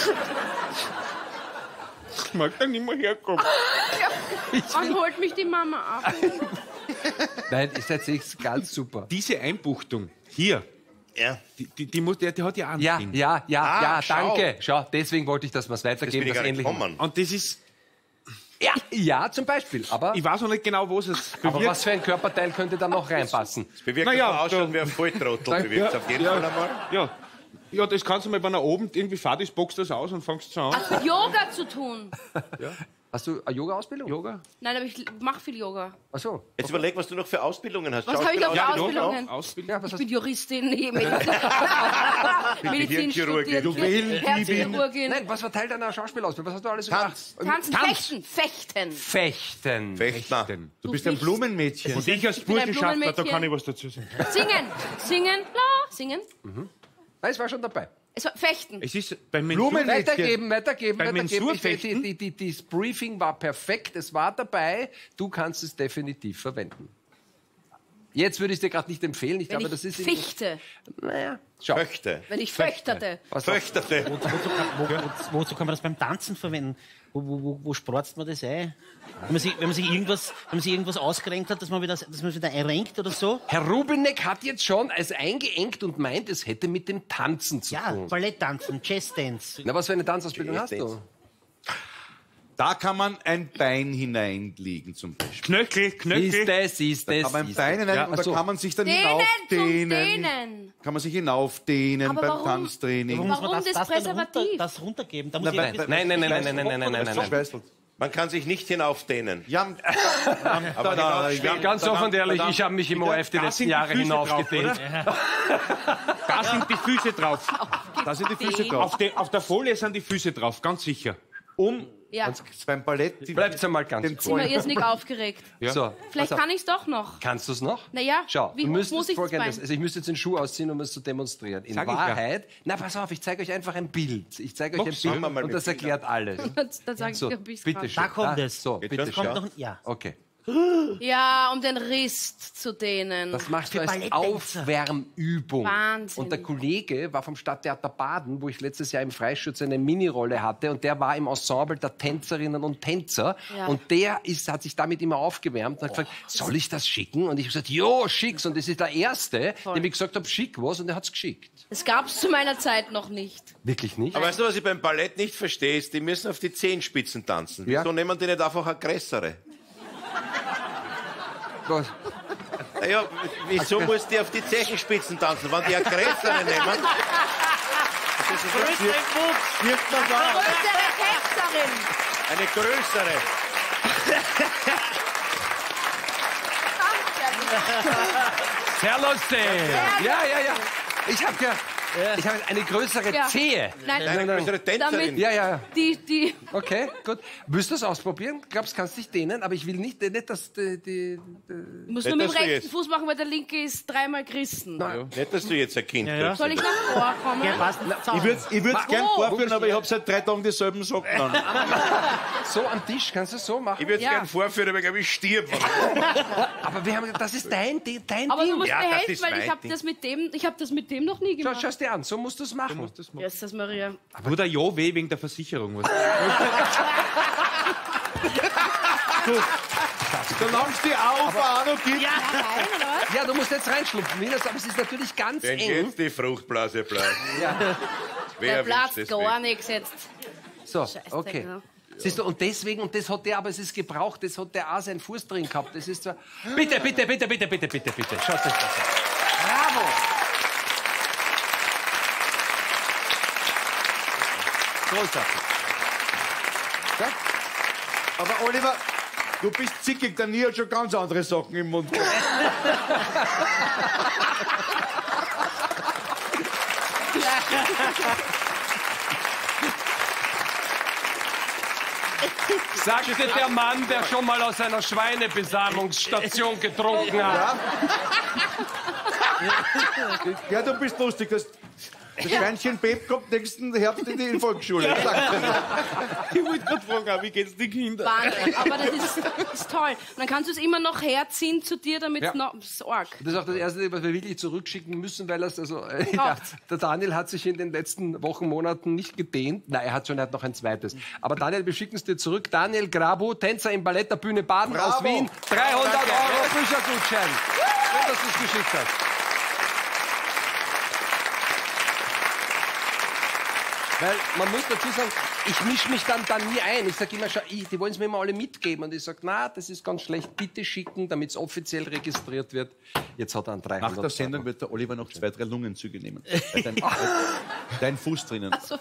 Ich mag da nicht mehr herkommen. Und holt mich die Mama ab. Nein, ich setze es ganz super. Diese Einbuchtung hier Ja. Die, die, die, muss, die, die hat ja auch ein Ja, Kind. ja, ja, Ah, ja, schau. danke. Schau, deswegen wollte ich, dass wir es Das bin weitergeben. ich Das gar nicht ähnlich. gekommen. Und das ist, Ja, ja, zum Beispiel. Aber, ich weiß noch nicht genau, was es bewirkt. aber was für ein Körperteil könnte da noch reinpassen? Das bewirkt, Naja, dass man ausschaut da- wie ein Volltrottel. Bewirkt auf jeden ja, Fall einmal. Ja. Ja, das kannst du mal, wenn er oben irgendwie fahrt ist, boxt das aus und fangst so an. Hat mit Yoga zu tun. Hast du eine Yoga-Ausbildung? Yoga? Nein, aber ich mache viel Yoga. Ach so. Jetzt überleg, was du noch für Ausbildungen hast. Was habe ich noch für Schauspielausbildung Ausbildungen? Ausbildung. Ja, was Ich hast bin Juristin, nee, Medizin, Medizin Hirnchirurgin. studiert, Herzchirurgin. Nein, was war Teil deiner Schauspielausbildung? Was hast du alles Tanz. gemacht? Tanzen, Fechten, Fechten. Fechten. Fechtner. Du bist ein Blumenmädchen. Und ich als bin ein Burschenschaftler, da Blumenmädchen. kann ich was dazu sagen. Singen, singen, la, singen. Nein, es war schon dabei. Es war Fechten. Es ist beim Blumen- Mensur, Weitergeben, weitergeben, Beim weitergeben. Ich, die, Mensurfechten? die, die, die, das Briefing war perfekt, es war dabei. Du kannst es definitiv verwenden. Jetzt würde ich es dir gerade nicht empfehlen. Ich Wenn glaube, ich das ist... fichte, Naja, schau. Föchte. wenn ich fechterte. Was Föchterte. Wozu, kann- wo, wo, wozu kann man das beim Tanzen verwenden? Wo, wo, wo, wo spratzt man das ein? Wenn man sich, wenn man sich, irgendwas, wenn man sich irgendwas ausgerenkt hat, dass man wieder, dass man wieder einrenkt oder so? Herr Rubinek hat jetzt schon als eingeengt und meint, es hätte mit dem Tanzen zu Ja, tun. Balletttanzen, Jazzdance. Na, was für eine Tanzausbildung hast du? Da kann man ein Bein hineinlegen zum Beispiel. Knöchel, Knöchel. Siehste, siehste, Aber ein siehste. Bein hinein Ja, und ach da so. kann man sich dann Dehnen zum hinaufdehnen. Dehnen. Kann man sich hinaufdehnen Aber beim warum? Tanztraining. Warum muss man Warum das, das das, dann runter, Präservativ? das runtergeben? Da muss Na, ich bei- irgendwie- Nein, nein, nein, nein, nein, nein, nein, nein, nein, nein. Verschweißelt. Man kann sich nicht hinaufdehnen. Ja, Aber da, hinaufstehen. Ganz offen und ehrlich, da- ich habe mich im O F die da letzten sind die Jahre Füße hinaufgedehnt. Da sind die Füße drauf. da sind die Füße drauf. Auf, de, auf der Folie sind die Füße drauf, ganz sicher. Um Ja, beim Ballett die, Bleibt's einmal ganz den cool. sind wir irrsinnig aufgeregt. So, Vielleicht pass auf. kann ich es doch noch. Kannst du es noch? Naja, Schau, wie du hoch müsstest muss ich das folgendes, Bein? also ich müsste jetzt den Schuh ausziehen, um es zu demonstrieren. In Sag ich ja. Wahrheit, na pass auf, ich zeige euch einfach ein Bild. Ich zeige euch ein schauen wir Bild mal und mit das erklärt alles. Dann sage ich, So, ob ich's bitte kann. schön. Da kommt Ah, es. So, Geht bitte schon? Kommt schön. noch, ja. Okay. Ja, um den Riss zu dehnen. Das machst du Für als Balletttänzer. Aufwärmübung. Wahnsinn. Und der Kollege war vom Stadttheater Baden, wo ich letztes Jahr im Freischutz eine Minirolle hatte, und der war im Ensemble der Tänzerinnen und Tänzer. Ja. Und der ist, hat sich damit immer aufgewärmt und hat gefragt, soll ich das schicken? Und ich habe gesagt, jo, schick's. Und das ist der Erste, Voll. dem ich gesagt habe, schick was, und er hat's geschickt. Das gab es zu meiner Zeit noch nicht. Wirklich nicht? Aber weißt du, was ich beim Ballett nicht verstehe, ist, die müssen auf die Zehenspitzen tanzen. Ja. Wieso nehmen die nicht einfach eine größere? Was? Naja, wieso muss die auf die Zehenspitzen tanzen? Wenn die eine größere nehmen, wirkt man da. Größere Tänzerin. eine größere. Sehr lustig. Ja, ja, ja. Ich habe ja, ich habe eine größere Ja. Zehe. Nein, Eine größere Tänzerin. damit Ja, ja, ja. die, die, Okay, gut. Willst du das ausprobieren? Glaubst, kannst dich dehnen, aber ich will nicht, nicht dass die, die, du musst Nicht, nur mit dass dem du rechten jetzt- Fuß machen, weil der linke ist dreimal gerissen. Nicht, dass du jetzt ein Kind Ja, ja. kriegst. Soll ich nach vorkommen? Ja, passt. Ich würde ich würd's gern Oh, vorführen, aber ich habe seit drei Tagen dieselben Socken an. so am Tisch kannst du es so machen. Ich würde es Ja. gern vorführen, aber ich glaube, ich stirb. Aber wir haben gesagt, das ist dein, dein, dein Aber du Ding. musst Ja, mir das helfen, ist weil ich mein habe Ding. das mit dem, ich habe das mit dem noch nie Schau, gemacht. schau es dir an, so musst du es machen. Jesus Maria. Tut er ja weh wegen der Versicherung. Was? Solange es die Aufwarnung gibt. Nein, oder was? Ja, du musst jetzt reinschlupfen, Minas, aber es ist natürlich ganz Wenn eng. jetzt die Fruchtblase bleibt. Ja. Der Wer Platz wünscht das gar weg? nichts jetzt. So, Scheiße, okay. genau. Siehst du, und deswegen, und das hat der, aber es ist gebraucht, das hat der auch seinen Fuß drin gehabt. Das ist so. Bitte, bitte, bitte, bitte, bitte, bitte, bitte. Schaut euch das an. Bravo! Großartig. Ja? Aber Oliver, du bist zickig, der Nie hat schon ganz andere Sachen im Mund. Sagte der Mann, der schon mal aus einer Schweinebesamungsstation getrunken hat. Ja, du bist lustig. Das, das Schweinchen Beb kommt nächsten Herbst in die Volksschule. Ich wollte gerade fragen, wie geht's den Kindern? Wahnsinn. Aber das ist, ist toll. Und dann kannst du es immer noch herziehen zu dir, damit Ja. es noch... Das ist arg. Das ist auch das Erste, was wir wirklich zurückschicken müssen, weil das also, äh, ja, Kauft. der Daniel hat sich in den letzten Wochen, Monaten nicht gedehnt. Nein, er hat schon, er hat noch ein zweites. Aber Daniel, wir schicken es dir zurück. Daniel Grabo, Tänzer im Ballett der Bühne Baden Bravo. aus Wien. dreihundert Danke. Euro Büchergutschein. Schön, dass du es geschickt hast. Weil man muss dazu sagen, ich mische mich dann, dann nie ein. Ich sage immer schon, ich, die wollen es mir immer alle mitgeben. Und ich sage, na, das ist ganz schlecht, bitte schicken, damit es offiziell registriert wird. Jetzt hat er einen dreihundert. Nach der Sendung wird der Oliver noch zwei, drei Lungenzüge nehmen. Dein, dein Fuß drinnen. So.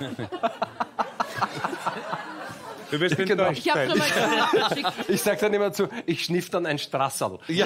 Du wirst Genau. enttäuscht Ich habe sein. schon mal geschickt. Ich sage dann immer zu, ich schniff dann ein Strasserl. Ja.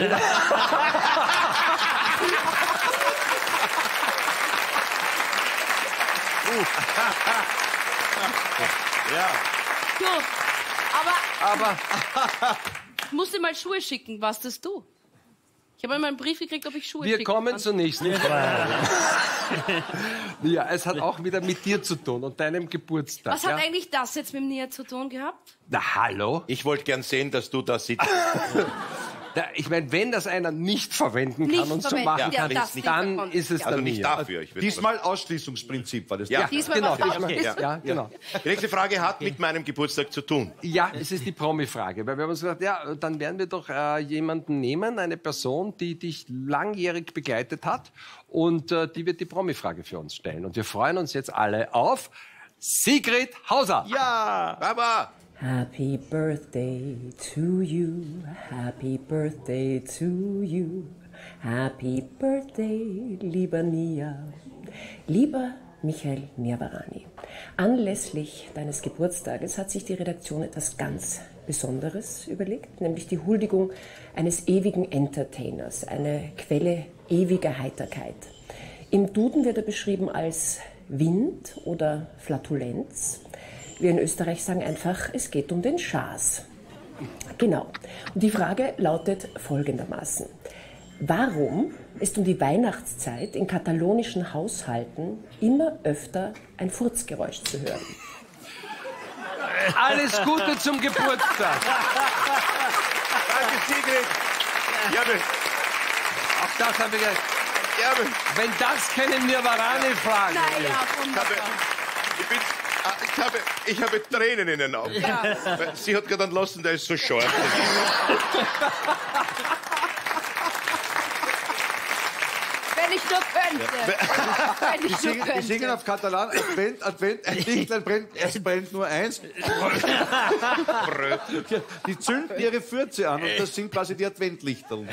Ja. Du, aber Aber ich musste mal Schuhe schicken. Was das du? Ich habe einmal einen Brief gekriegt, ob ich Schuhe wir schicken kommen kann. zur nächsten Frage. Ja, es hat auch wieder mit dir zu tun und deinem Geburtstag. Was hat ja? eigentlich das jetzt mit mir zu tun gehabt? Na, hallo? Ich wollte gern sehen, dass du da sitzt. Da, ich meine, wenn das einer nicht verwenden kann Nicht und so verwenden, machen ja, kann, das nicht dann davon. ist es Also dann nicht mir. dafür. Ich will- Diesmal Ausschließungsprinzip war das. Ja. Diesmal Genau, war es diesmal, auch. ja, ja, genau. Die nächste Frage hat mit meinem Geburtstag zu tun. Ja, es ist die Promi-Frage. Weil wir haben uns gedacht, ja, dann werden wir doch äh, jemanden nehmen, eine Person, die dich langjährig begleitet hat. Und äh, die wird die Promi-Frage für uns stellen. Und wir freuen uns jetzt alle auf Sigrid Hauser. Ja! Aber Happy birthday to you, happy birthday to you, happy birthday, lieber Nia. Lieber Michael Nirvarani, anlässlich deines Geburtstages hat sich die Redaktion etwas ganz Besonderes überlegt, nämlich die Huldigung eines ewigen Entertainers, eine Quelle ewiger Heiterkeit. Im Duden wird er beschrieben als Wind oder Flatulenz. Wir in Österreich sagen einfach, es geht um den Schaß. Genau. Und die Frage lautet folgendermaßen. Warum ist um die Weihnachtszeit in katalonischen Haushalten immer öfter ein Furzgeräusch zu hören? Alles Gute zum Geburtstag. danke, Sigrid. Ja, aber, Auch das habe ich gesagt. ja, aber, Wenn das keine Nirvarani-Frage ist. Naja, ich, habe, wunderbar. ich, bin, ah, ich, habe, ich habe Tränen in den Augen. Weil Sie hat gerade entlassen, der ist so scharf. Wenn ich nur könnte. Wenn ich Die nur singen, die singen könnte. auf Katalan, Advent, Advent, ein Lichtlein brennt, es brennt nur eins. Die zünden ihre Fürze an und das sind quasi die Adventlichterl.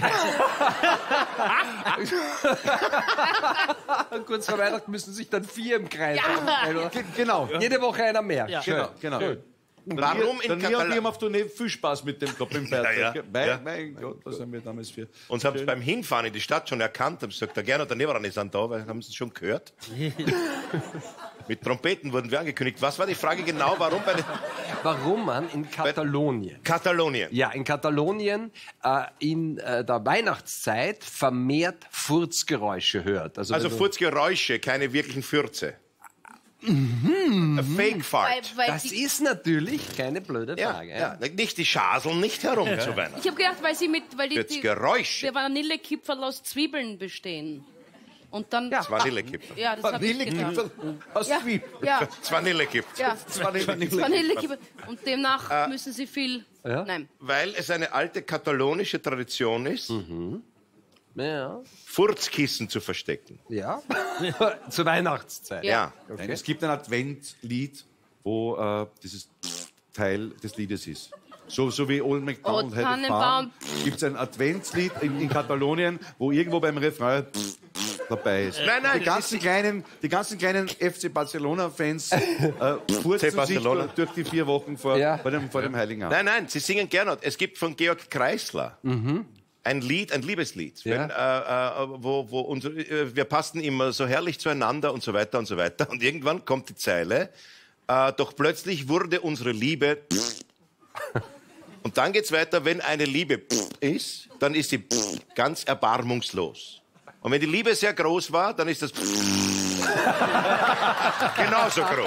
Kurz vor Weihnachten müssen sich dann vier im Kreis Ja. aufstellen, oder? Ge- Genau. Jede Woche einer mehr. Schön. Genau, genau. Warum in Dann wir und Katalan? wir haben auf Tournee viel Spaß mit dem Club im Feiertag. Ja, ja. Mein, Ja. mein Gott, was haben wir damals für... Uns haben sie beim Hinfahren in die Stadt schon erkannt, haben gesagt, der Gernot, der Nirvarani sind da, weil haben sie es schon gehört. Mit Trompeten wurden wir angekündigt. Was war die Frage genau, warum bei den Warum man in Katalonien, Katalonien? ja, in Katalonien äh, in äh, der Weihnachtszeit vermehrt Furzgeräusche hört. Also, Also wenn du- Furzgeräusche, keine wirklichen Fürze. Mhm. A Fake Weil, Fart. weil das die, ist natürlich keine blöde Ja, Frage. ja. Nicht die Schaseln nicht herum zu Weihnachten. ich habe gedacht, weil sie mit, weil die, Jetzt die, Geräusche. die Vanillekipferl aus Zwiebeln bestehen. Und dann. Das Vanillekipferl. Ja, das habe ich gedacht. Vanillekipferl aus Ja, Zwiebeln. ja, Das Vanillekipferl. ja. Vanillekipferl. Vanillekipferl. Und demnach müssen sie viel. Ja? Nein. Weil es eine alte katalonische Tradition ist, Ja. Furzkissen zu verstecken. ja. Zur Weihnachtszeit. Ja. Nein, es gibt ein Adventlied, wo äh, dieses Teil des Liedes ist. So, so wie Old MacDonald Oh, Had a Tannenbaum. Farm gibt es ein Adventslied in, in Katalonien, wo irgendwo beim Refrain dabei ist. Nein, nein, die das ganzen ist- kleinen, die ganzen kleinen F C Barcelona-Fans äh, furzen sich Barcelona. durch, durch die vier Wochen vor, Ja. vor, dem, vor dem Heiligen Abend. Nein, nein, sie singen Gernot. Es gibt von Georg Kreisler ein Lied, ein Liebeslied. Ja. Wenn, äh, äh, wo, wo unsere, äh, wir passten immer so herrlich zueinander und so weiter und so weiter. Und irgendwann kommt die Zeile, äh, doch plötzlich wurde unsere Liebe. Und dann geht's weiter, wenn eine Liebe ist, dann ist sie ganz erbarmungslos. Und wenn die Liebe sehr groß war, dann ist das genauso groß.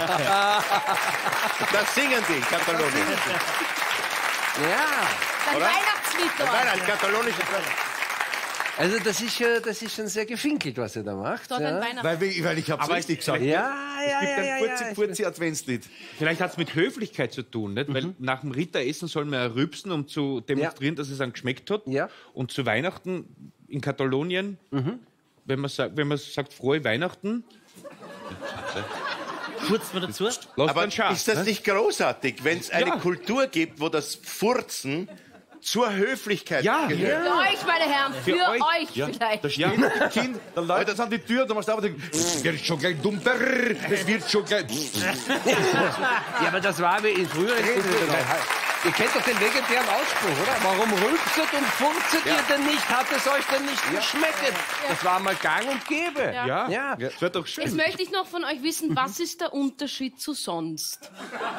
Das singen die in Katalonien. Ja. Ein Oder? Weihnachtslied dort. Nein, ein katalonisches. Also das ist, ja, das ist schon sehr gefinkelt, was ihr da macht. Dort ein Ja, Weihnachts Weil, wir- weil ich hab's Aber richtig gesagt. ja, ja, Es gibt ja, ein ja, Furzi, ja. Furzi Adventslied. Vielleicht hat es mit Höflichkeit zu tun, nicht? Weil nach dem Ritteressen soll man ja rübsen, um zu demonstrieren, dass es einem geschmeckt hat. Ja. Und zu Weihnachten in Katalonien, wenn, man sagt, wenn man sagt frohe Weihnachten, furzt man dazu. Lass Aber dann schauen. ist das nicht großartig, wenn es eine Ja. Kultur gibt, wo das Furzen zur Höflichkeit Ja. gehört? Für euch, meine Herren, für, Für euch. euch vielleicht. Da steht das Kind, dann läutet es an die Tür, und dann machst du einfach denken, es wird schon gleich dumper, es wird schon gleich... Ja, aber das war wie in früheren Kulturen. Ihr kennt doch den legendären Ausspruch, oder? Warum rülpset und furzet ihr denn nicht? Hat es euch denn nicht geschmeckt? Das war mal gang und gäbe. Ja. Ja, Ja. das wird doch schön. Jetzt möchte ich noch von euch wissen, was ist der Unterschied zu sonst?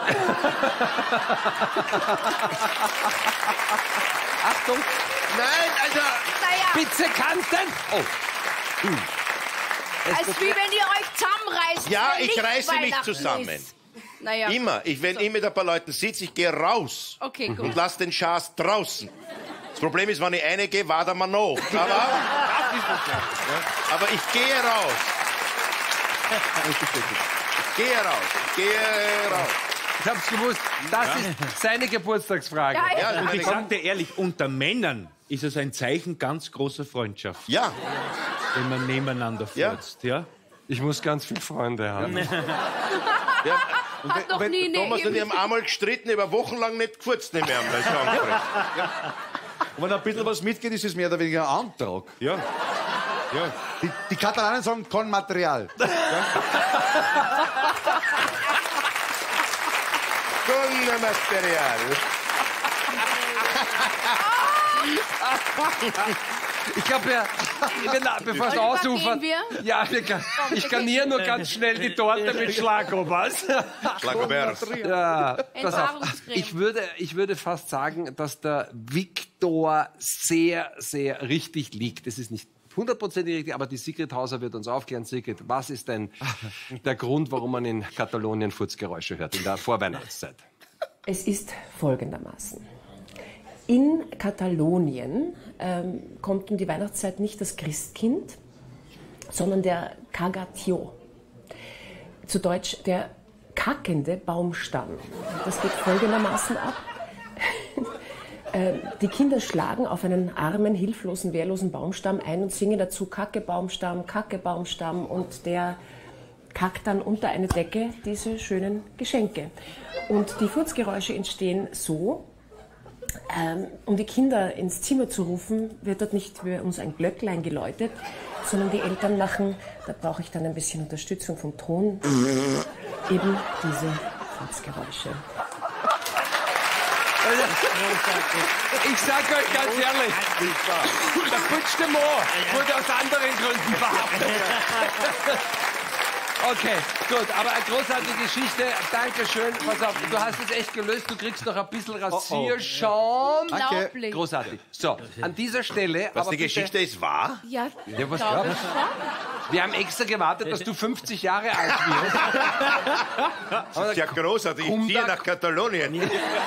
Achtung, Nein, also... Naja, Pizzekanten! Oh, als wie wenn ihr euch zusammenreißt. Ja, weil ich nicht reiße mich Weihnachten zusammen. ist. Naja, Immer. Ich, wenn ich mit ein paar Leuten sitze, ich gehe raus okay, und gut. lasse den Schaß draußen. Das Problem ist, wenn ich eine gehe, wartet man noch. Aber, aber ich gehe raus. Ich gehe raus. Ich gehe raus. ich hab's gewusst. Das ist seine Geburtstagsfrage. Ja, ja. Ja, Und ich eine- sag dir ehrlich, unter Männern ist es ein Zeichen ganz großer Freundschaft, ja. wenn man nebeneinander Ja. furzt. Ja? Ich muss ganz viele Freunde haben. ja. Hat noch nie eine Thomas und ich haben einmal gestritten, über wochenlang nicht gefurzt nicht mehr. haben, weil es angefangen hat. Und wenn ein bisschen was mitgeht, ist es mehr oder weniger ein Antrag. Ja. Ja. Die, die Katalanen sagen, con Material. Kundenmaterial. Ich glaube ja, genau, bevor es Also, ausufert. gehen wir? Ja, wir kann, ich garniere nur ganz schnell die Torte mit Schlagobers. Schlagobers. Ja, pass auf. Enthaarungscreme. Ich würde, ich würde fast sagen, dass der Viktor sehr, sehr richtig liegt. Es ist nicht hundertprozentig richtig, aber die Sigrid Hauser wird uns aufklären. Sigrid, was ist denn der Grund, warum man in Katalonien Furzgeräusche hört in der Vorweihnachtszeit? Es ist folgendermaßen. In Katalonien ähm, kommt um die Weihnachtszeit nicht das Christkind, sondern der Cagatio. Zu Deutsch der kackende Baumstamm. Das geht folgendermaßen ab. Äh, Die Kinder schlagen auf einen armen, hilflosen, wehrlosen Baumstamm ein und singen dazu Kacke Baumstamm, Kacke Baumstamm, und der kackt dann unter eine Decke diese schönen Geschenke. Und die Furzgeräusche entstehen so: Ähm, um die Kinder ins Zimmer zu rufen, wird dort nicht für uns ein Glöcklein geläutet, sondern die Eltern machen, da brauche ich dann ein bisschen Unterstützung vom Ton, eben diese Furzgeräusche. Ich sag euch ganz ehrlich, der Putsch de Moor wurde aus anderen Gründen verhaftet. Okay, gut, aber eine großartige Geschichte. Dankeschön. Pass auf, du hast es echt gelöst. Du kriegst noch ein bisschen Rasierschaum. Unglaublich. Großartig. So, an dieser Stelle. Was aber die bitte- Geschichte ist wahr? Ja, Ja, was glaube glaubst ich du? schon. Wir haben extra gewartet, dass du fünfzig Jahre alt wirst. Das ist ja großartig. Ich Komm ziehe da- nach Katalonien.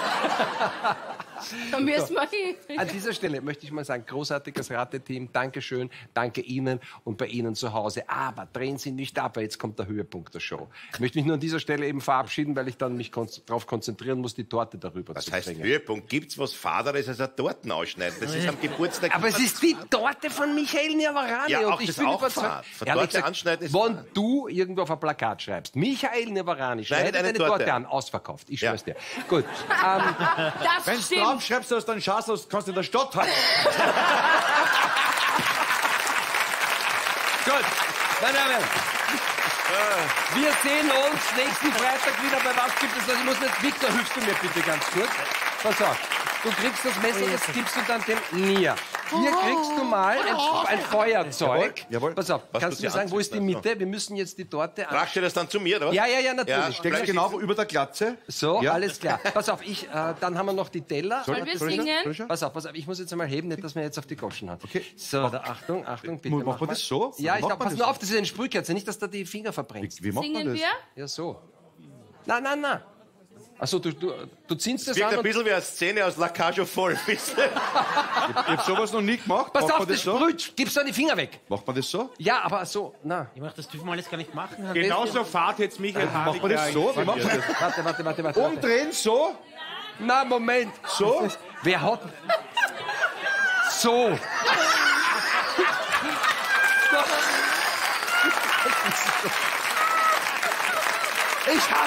Da müssen wir hin. An dieser Stelle möchte ich mal sagen, großartiges Rateteam, Dankeschön, danke Ihnen und bei Ihnen zu Hause. Aber drehen Sie nicht ab, weil jetzt kommt der Höhepunkt der Show. Ich möchte mich nur an dieser Stelle eben verabschieden, weil ich dann mich kon darauf konzentrieren muss, die Torte darüber Das zu heißt, bringen. Höhepunkt. Gibt's was Faderes als ein Tortenausschneiden? Das ist am Geburtstag. Aber es ist die Torte von Michael Nirvarani. Ja, auch und ich das bin auch überzeugt- Fahrt. Von Ja, Torte wie gesagt, anschneiden ist wenn Fahrt. du irgendwo auf ein Plakat schreibst, Michael Nirvarani, Schneidet schneidet eine eine Torte. Torte an, ausverkauft. Ich Ja. schwör's dir. Gut. Ähm, Das Wenn du stimmt. draufschreibst, dass du einen Schatz hast, kannst du in der Stadt halten. Gut, meine Damen. Wir sehen uns nächsten Freitag wieder bei Was gibt es was? Ich muss nicht, Victor, hilfst du mir bitte ganz kurz? Pass auf, du kriegst das Messer, das gibst du dann dem Nia. Hier kriegst du mal ein, ein Feuerzeug. Jawohl. Pass auf, Was kannst du du mir sie sagen, wo ist die anzündest, Mitte? Wir müssen jetzt die Torte an. Tragst du das dann zu mir, oder was? Ja, ja, ja, natürlich. Ja, Steckst bleib- genau über der Glatze. So, Ja. alles klar. Pass auf, ich, äh, dann haben wir noch die Teller. Sollen wir singen? Pass auf, pass auf, ich muss jetzt einmal heben, nicht, dass wir jetzt auf die Goschen hat. Okay. So, da, Achtung, Achtung, bitte. Macht mach man mal. das so? Ja, Wie ich macht glaub, man pass das? nur auf, das ist eine Sprühkerze, nicht, dass du die Finger verbrennst. Wie macht man Singen das? wir? Ja, so. Na, na, na. Achso, du, du, du ziehst das Wirkt an ein und... bisschen wie eine Szene aus La Cage voll. wisst ihr? Ich hab sowas noch nie gemacht. Pass macht auf, man das das so? sprüht. Gibst du die Finger weg. Macht man das so? Ja, aber so, na. Ich mach das dürfen wir alles gar nicht machen. Genauso fahrt jetzt Michael Harnik. Macht man das so? Wie macht man das? Warte, warte, warte, warte. warte. Umdrehen, so? Na, Moment. So? Wer hat... So. Ich hab...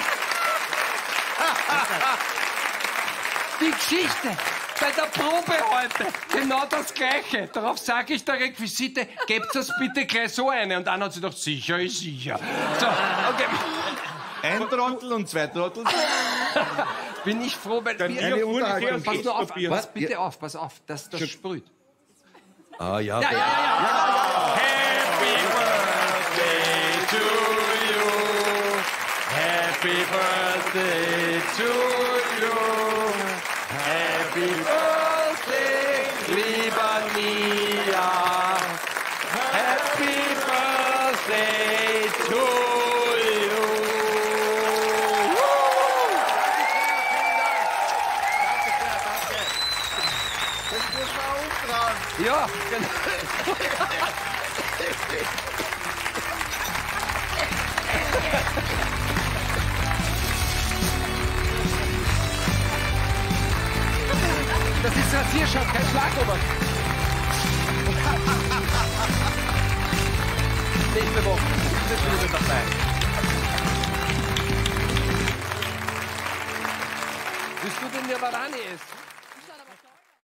Die Geschichte bei der Probe heute, genau das Gleiche. Darauf sage ich der Requisite, gebt das bitte gleich so eine. Und dann hat sie doch, sicher ist sicher. So, okay. Ein Trottel und zwei Trottel. Bin ich froh, weil Dann wir... eine Unterhaltung. Pass nur auf, Papier. pass bitte auf, pass auf, dass das sprüht. Ah, ja. Ja, ja, ja, ja. Happy birthday to you. Happy birthday to you. Happy birthday, lieber Nia. Happy birthday to you. Ja, genau. Das ist Rasierschaum, kein Schlagobers. Nächste Woche sind wir wieder dabei. Willst du den Nirvarani essen?